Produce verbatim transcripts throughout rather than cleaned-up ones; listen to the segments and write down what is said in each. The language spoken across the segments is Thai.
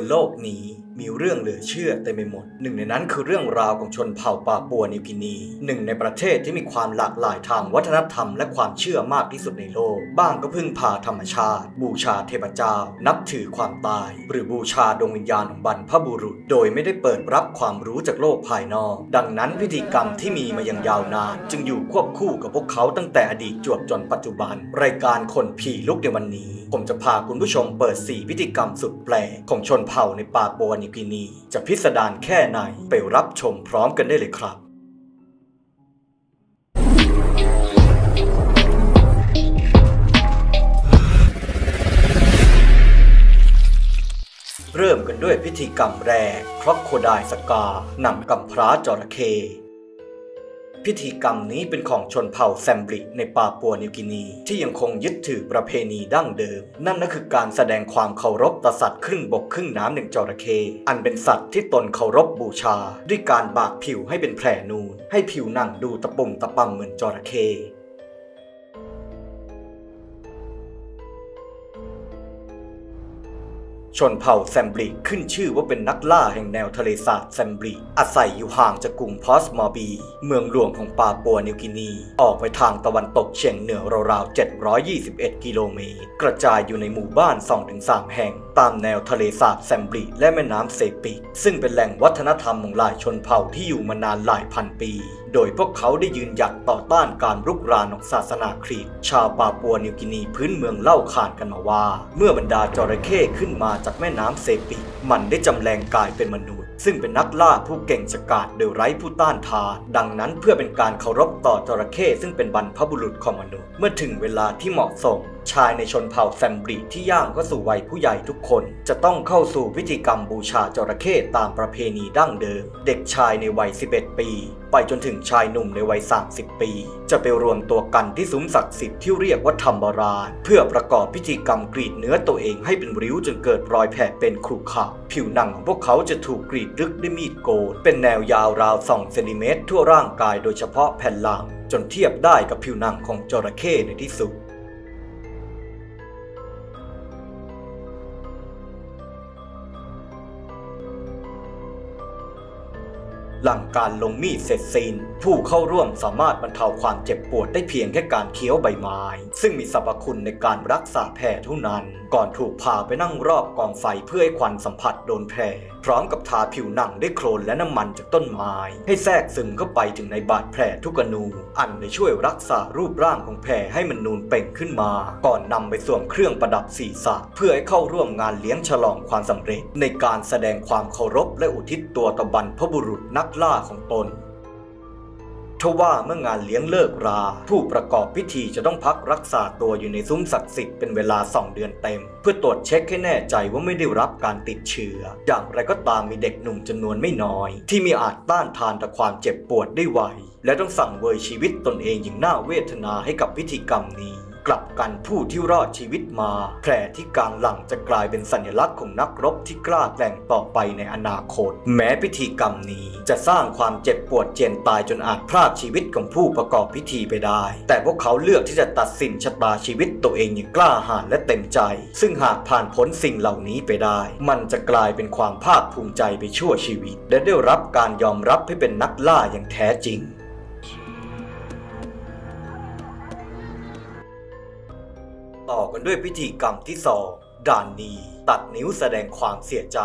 โลกนี้มีเรื่องเหลือเชื่อเต็มไปหมดหนึ่งในนั้นคือเรื่องราวของชนเผ่าปาปัวนิวกินีหนึ่งในประเทศที่มีความหลากหลายทางวัฒนธรรมและความเชื่อมากที่สุดในโลกบ้างก็พึ่งพาธรรมชาติบูชาเทพเจ้านับถือความตายหรือบูชาดวงวิญญาณของบรรพบุรุษโดยไม่ได้เปิดรับความรู้จากโลกภายนอกดังนั้นพิธีกรรมที่มีมาอย่างยาวนานจึงอยู่ควบคู่กับพวกเขาตั้งแต่อดีตจวบจนปัจจุบันรายการคนผีลุกในวันนี้ผมจะพาคุณผู้ชมเปิดสี่พิธีกรรมสุดแปลกของชนเผ่าในปาปัวนิวกินีจะพิสดารแค่ไหนไปรับชมพร้อมกันได้เลยครับเริ่มกันด้วยพิธีกรรมแรกครอคโคไดล์สกาหนังกำพร้าจระเข้พิธีกรรมนี้เป็นของชนเผ่าแซมบริในปาปัวนิวกินีที่ยังคงยึดถือประเพณีดั้งเดิมนั่นก็คือการแสดงความเคารพต่อสัตว์ครึ่งบกครึ่งน้ำหนึ่งจระเข้อันเป็นสัตว์ที่ตนเคารพบูชาด้วยการบากผิวให้เป็นแผลนูนให้ผิวหนังดูตะปุ่มตะปำเหมือนจระเข้ชนเผ่าแซมบริขึ้นชื่อว่าเป็นนักล่าแห่งแนวทะเลสาบแซมบริอาศัยอยู่ห่างจากกรุงพอสมอร์บีเมืองหลวงของปาปัวนิวกินีออกไปทางตะวันตกเฉียงเหนือราวๆเจ็ดร้อยยี่สิบเอ็ดกิโลเมตรกระจายอยู่ในหมู่บ้าน สองถึงสาม แห่งตามแนวทะเลสาบแซมบริและแม่น้ำเซปิกซึ่งเป็นแหล่งวัฒนธรรมของหลายชนเผ่าที่อยู่มานานหลายพันปีโดยพวกเขาได้ยืนหยัดต่อต้านการรุกรานของศาสนาคริสต์ชาวปาปัวนิวกินีพื้นเมืองเล่าขานกันมาว่าเมื่อบรรดาจระเข้ขึ้นมาจากแม่น้ำเซปิกมันได้จำแรงกายเป็นมนุษย์ซึ่งเป็นนักล่าผู้เก่งฉกาจโดยไร้ผู้ต้านทานดังนั้นเพื่อเป็นการเคารพต่อจระเข้ซึ่งเป็นบรรพบุรุษของมนุษย์เมื่อถึงเวลาที่เหมาะสมชายในชนเผ่าแซมบริที่ย่างเข้าสู่วัยผู้ใหญ่ทุกคนจะต้องเข้าสู่พิธีกรรมบูชาจระเข้ตามประเพณีดั้งเดิมเด็กชายในวัยสิบเอ็ดปีไปจนถึงชายหนุ่มในวัยสามสิบปีจะไปรวมตัวกันที่ซุ้มศักดิ์สิทธิ์ที่เรียกว่าธรรมราชเพื่อประกอบพิธีกรรมกรีดเนื้อตัวเองให้เป็นริ้วจนเกิดรอยแผลเป็นขรุขระผิวหนังของพวกเขาจะถูกกรีดลึกด้วยมีดโกนเป็นแนวยาวราวสองเซนติเมตรทั่วร่างกายโดยเฉพาะแผ่นหลังจนเทียบได้กับผิวหนังของจระเข้ในที่สุดหลังการลงมีดเสร็จสิ้นผู้เข้าร่วมสามารถบรรเทาความเจ็บปวดได้เพียงแค่การเคี้ยวใบไม้ซึ่งมีสรรพคุณในการรักษาแผลเท่านั้นก่อนถูกพาไปนั่งรอบกองไฟเพื่อให้ควันสัมผัสโดนแผลพร้อมกับทาผิวหนังด้วยโคลนและน้ำมันจากต้นไม้ให้แทรกซึมเข้าไปถึงในบาดแผลทุกอนูอันจะช่วยรักษารูปร่างของแผลให้มันนูนเป่งขึ้นมาก่อนนำไปสวมเครื่องประดับศีรษะเพื่อให้เข้าร่วมงานเลี้ยงฉลองความสำเร็จในการแสดงความเคารพและอุทิศตัวต่อบรรพบุรุษนักล่าของตนทว่าเมื่องานเลี้ยงเลิกราผู้ประกอบพิธีจะต้องพักรักษาตัวอยู่ในซุ้มศักดิ์สิทธิ์เป็นเวลาสองเดือนเต็มเพื่อตรวจเช็คให้แน่ใจว่าไม่ได้รับการติดเชื้ออย่างไรก็ตามมีเด็กหนุ่มจำนวนไม่น้อยที่มีอาจต้านทานต่อความเจ็บปวดได้ไวและต้องสั่งเวยชีวิตตนเองอย่างน่าเวทนาให้กับพิธีกรรมนี้กลับกันผู้ที่รอดชีวิตมาแผลที่กลางหลังจะกลายเป็นสัญลักษณ์ของนักรบที่กล้าแกร่งต่อไปในอนาคตแม้พิธีกรรมนี้จะสร้างความเจ็บปวดเจียนตายจนอาจพรากชีวิตของผู้ประกอบพิธีไปได้แต่พวกเขาเลือกที่จะตัดสินชะตาชีวิตตัวเองอย่างกล้าหาญและเต็มใจซึ่งหากผ่านพ้นสิ่งเหล่านี้ไปได้มันจะกลายเป็นความภาคภูมิใจไปชั่วชีวิตและได้รับการยอมรับให้เป็นนักล่าอย่างแท้จริงต่อกันด้วยพิธีกรรมที่สองด่านนีตัดนิ้วแสดงความเสียใจ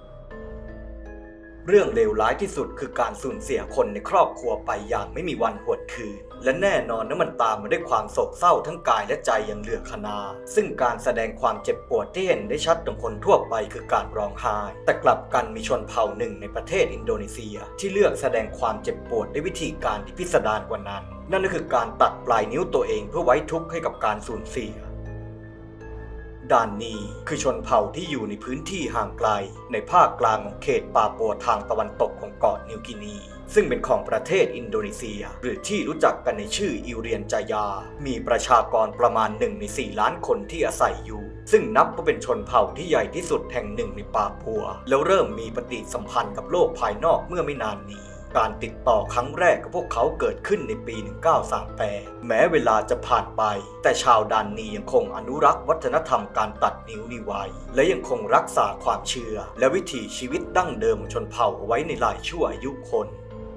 เรื่องเลวร้ายที่สุดคือการสูญเสียคนในครอบครัวไปอย่างไม่มีวันหวนคืนและแน่นอนนะมันตามมาด้วยความโศกเศร้าทั้งกายและใจอย่างเหลือคนาซึ่งการแสดงความเจ็บปวดที่เห็นได้ชัดของคนทั่วไปคือการร้องไห้แต่กลับกันมีชนเผ่าหนึ่งในประเทศอินโดนีเซียที่เลือกแสดงความเจ็บปวดด้วยวิธีการที่พิสดารกว่านั้นนั่นก็คือการตัดปลายนิ้วตัวเองเพื่อไว้ทุกข์ให้กับการสูญเสียด่านนีคือชนเผ่าที่อยู่ในพื้นที่ห่างไกลในภาคกลางของเขตปาปัวทางตะวันตกของเกาะนิวกินีซึ่งเป็นของประเทศอินโดนีเซียหรือที่รู้จักกันในชื่ออิวเรียนจายามีประชากรประมาณหนึ่งในสี่ล้านคนที่อาศัยอยู่ซึ่งนับว่าเป็นชนเผ่าที่ใหญ่ที่สุดแห่งหนึ่งในปาปัวแล้วเริ่มมีปฏิสัมพันธ์กับโลกภายนอกเมื่อไม่นานนี้การติดต่อครั้งแรกกับพวกเขาเกิดขึ้นในปี หนึ่งเก้าสามแปด แม้เวลาจะผ่านไปแต่ชาวดานนียังคงอนุรักษ์วัฒนธรรมการตัดนิ้วนี้ไว้และยังคงรักษาความเชื่อและวิถีชีวิตดั้งเดิมของชนเผ่าเอาไว้ในหลายชั่วอายุคน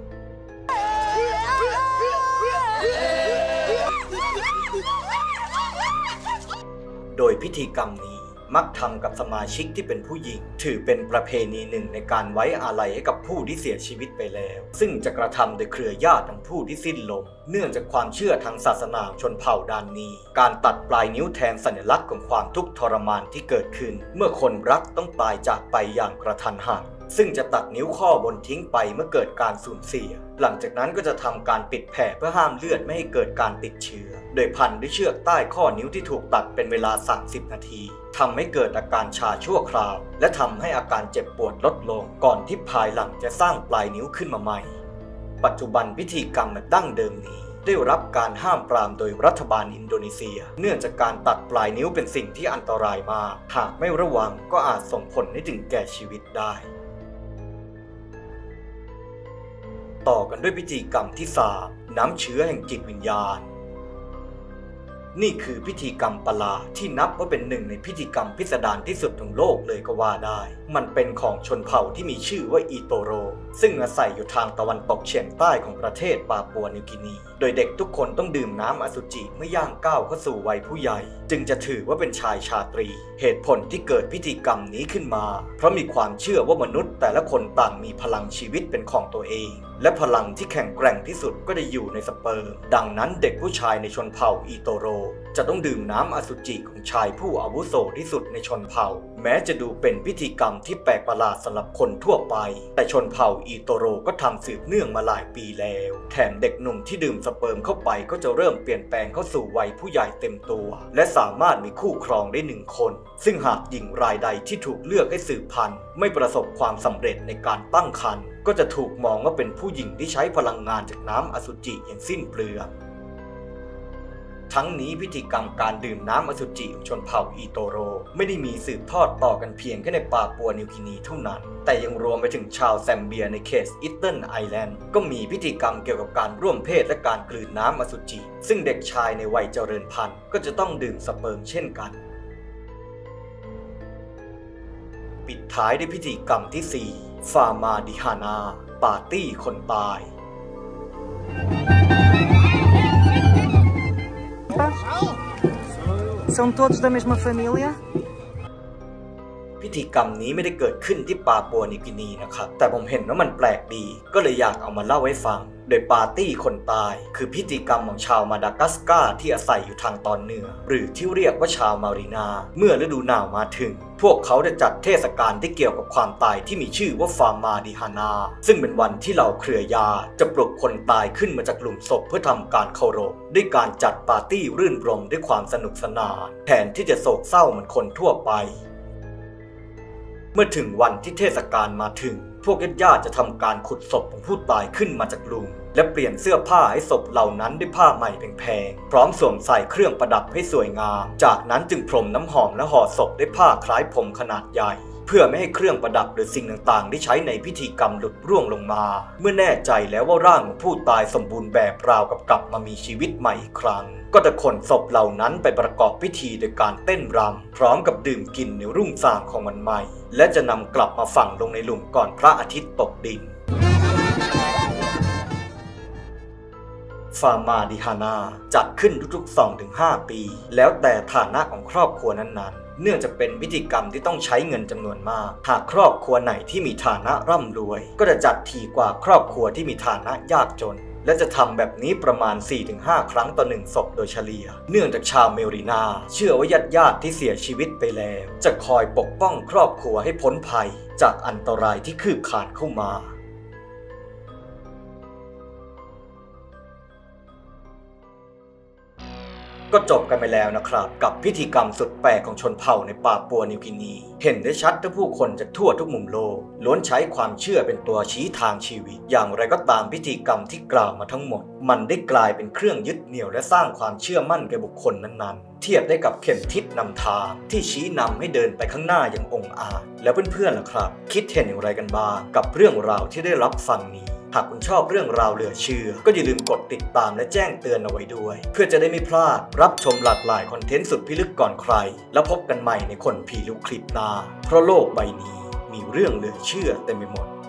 โดยพิธีกรรมนี้มักทำกับสมาชิกที่เป็นผู้หญิงถือเป็นประเพณีหนึ่งในการไว้อาลัยให้กับผู้ที่เสียชีวิตไปแล้วซึ่งจะกระทำโดยเครือญาติของผู้ที่สิ้นลมเนื่องจากความเชื่อทางศาสนาชนเผ่าดานนีการตัดปลายนิ้วแทนสัญลักษณ์ของความทุกข์ทรมานที่เกิดขึ้นเมื่อคนรักต้องตายจากไปอย่างกระทันหันซึ่งจะตัดนิ้วข้อบนทิ้งไปเมื่อเกิดการสูญเสียหลังจากนั้นก็จะทำการปิดแผลเพื่อห้ามเลือดไม่ให้เกิดการติดเชื้อโดยพันด้วยเชือกใต้ข้อนิ้วที่ถูกตัดเป็นเวลาสามสิบนาทีทำให้เกิดอาการชาชั่วคราวและทำให้อาการเจ็บปวดลดลงก่อนที่ภายหลังจะสร้างปลายนิ้วขึ้นมาใหม่ปัจจุบันพิธีกรรมแบบดั้งเดิมนี้ได้รับการห้ามปรามโดยรัฐบาลอินโดนีเซียเนื่องจากการตัดปลายนิ้วเป็นสิ่งที่อันตรายมากหากไม่ระวังก็อาจส่งผลให้ถึงแก่ชีวิตได้ต่อกันด้วยพิธีกรรมที่สามน้ำเชื้อแห่งจิตวิญญาณนี่คือพิธีกรรมประหลาดที่นับว่าเป็นหนึ่งในพิธีกรรมพิสดารที่สุดของโลกเลยก็ว่าได้มันเป็นของชนเผ่าที่มีชื่อว่าอีโตโรซึ่งอาศัยอยู่ทางตะวันตกเฉียงใต้ของประเทศปาปัวนิวกินีโดยเด็กทุกคนต้องดื่มน้ำอสุจิเมื่อย่างก้าวเข้าสู่วัยผู้ใหญ่จึงจะถือว่าเป็นชายชาตรีเหตุผลที่เกิดพิธีกรรมนี้ขึ้นมาเพราะมีความเชื่อว่ามนุษย์แต่ละคนต่างมีพลังชีวิตเป็นของตัวเองและพลังที่แข็งแกร่งที่สุดก็ได้อยู่ในสเปิร์มดังนั้นเด็กผู้ชายในชนเผ่าอีโตโรจะต้องดื่มน้ำอสุจิของชายผู้อาวุโสที่สุดในชนเผ่าแม้จะดูเป็นพิธีกรรมที่แปลกประหลาดสำหรับคนทั่วไปแต่ชนเผ่าอีโตโรก็ทำสืบเนื่องมาหลายปีแล้วแถมเด็กหนุ่มที่ดื่มสเปิร์มเข้าไปก็จะเริ่มเปลี่ยนแปลงเข้าสู่วัยผู้ใหญ่เต็มตัวและสามารถมีคู่ครองได้หนึ่งคนซึ่งหากหญิงรายใดที่ถูกเลือกให้สืบพันธุ์ไม่ประสบความสำเร็จในการตั้งครรภ์ก็จะถูกมองว่าเป็นผู้หญิงที่ใช้พลังงานจากน้ำอสุจิอย่างสิ้นเปลืองทั้งนี้พิธีกรรมการดื่มน้ำอสุจิของชนเผ่าอีโตโรไม่ได้มีสืบทอดต่อกันเพียงแค่ในปาปัวนิวกินีเท่านั้นแต่ยังรวมไปถึงชาวแซมเบียในเขตอิตเทิลไอแลนด์ก็มีพิธีกรรมเกี่ยวกับการร่วมเพศและการกลืนน้ำอสุจิซึ่งเด็กชายในวัยเจริญพันธุ์ก็จะต้องดื่มสเปิร์มเช่นกันปิดท้ายด้วยพิธีกรรมที่สี่ฟามาดิฮานาปาร์ตี้คนตาย São todos da mesma família? พิธีกรรมนี้ไม่ได้เกิดขึ้นที่ปาปัวนิวกินีนะครับแต่ผมเห็นว่ามันแปลกดีก็เลยอยากเอามาเล่าให้ฟังโดยปาร์ตี้คนตายคือพิธีกรรมของชาวมาดากัสการ์ที่อาศัยอยู่ทางตอนเหนือหรือที่เรียกว่าชาวมารินาเมื่อฤดูหนาวมาถึงพวกเขาจะจัดเทศกาลที่เกี่ยวกับความตายที่มีชื่อว่าฟามาดิฮานาซึ่งเป็นวันที่เหล่าเครือญาติจะปลุกคนตายขึ้นมาจากหลุมศพเพื่อทำการเคารพด้วยการจัดปาร์ตี้รื่นรมด้วยความสนุกสนานแทนที่จะโศกเศร้าเหมือนคนทั่วไปเมื่อถึงวันที่เทศกาลมาถึงพวกญาติจะทำการขุดศพของผู้ตายขึ้นมาจากหลุมและเปลี่ยนเสื้อผ้าให้ศพเหล่านั้นด้วยผ้าใหม่แพงๆพร้อมสวมใส่เครื่องประดับให้สวยงามจากนั้นจึงพรมน้ำหอมและห่อศพด้วยผ้าคล้ายผมขนาดใหญ่เพื่อไม่ให้เครื่องประดับหรือสิ่งต่างๆที่ใช้ในพิธีกรรมหลุดร่วงลงมาเมื่อแน่ใจแล้วว่าร่างของผู้ตายสมบูรณ์แบบราวกับกลับมามีชีวิตใหม่อีกครั้งก็จะขนศพเหล่านั้นไปประกอบพิธีโดยการเต้นรำพร้อมกับดื่มกินในรุ่งสางของวันใหม่และจะนำกลับมาฝังลงในหลุมก่อนพระอาทิตย์ตกดินฟามาดิฮานาจัดขึ้นทุกๆ สองถึงห้า ปีแล้วแต่ฐานะของครอบครัวนั้นๆเนื่องจากเป็นพิธีกรรมที่ต้องใช้เงินจำนวนมากหากครอบครัวไหนที่มีฐานะร่ำรวยก็จะจัดถี่กว่าครอบครัวที่มีฐานะยากจนและจะทำแบบนี้ประมาณ สี่ถึงห้า ครั้งต่อหนึ่งศพโดยเฉลี่ยเนื่องจากชาวเมรินาเชื่อว่าญาติญาติที่เสียชีวิตไปแล้วจะคอยปกป้องครอบครัวให้พ้นภัยจากอันตรายที่คืบคลานเข้ามาก็จบกันไปแล้วนะครับกับพิธีกรรมสุดแปลกของชนเผ่าในปาปัวนิวกินีเห็นได้ชัดว่าผู้คนจากทั่วทุกมุมโลกล้วนใช้ความเชื่อเป็นตัวชี้ทางชีวิตอย่างไรก็ตามพิธีกรรมที่กล่าวมาทั้งหมดมันได้กลายเป็นเครื่องยึดเหนี่ยวและสร้างความเชื่อมั่นแก่บุคคลนั้นๆเทียบได้กับเข็มทิศนำทางที่ชี้นำให้เดินไปข้างหน้าอย่างองอาจแล้วเพื่อนๆล่ะครับคิดเห็นอย่างไรกันบ้างกับเรื่องราวที่ได้รับฟังนี้หากคุณชอบเรื่องราวเหลือเชื่อก็อย่าลืมกดติดตามและแจ้งเตือนเอาไว้ด้วยเพื่อจะได้ไม่พลาดรับชมหลากหลายคอนเทนต์สุดพิลึกก่อนใครแล้วพบกันใหม่ในคนผีลุกคลิปหน้าเพราะโลกใบนี้มีเรื่องเหลือเชื่อเต็มไปหมด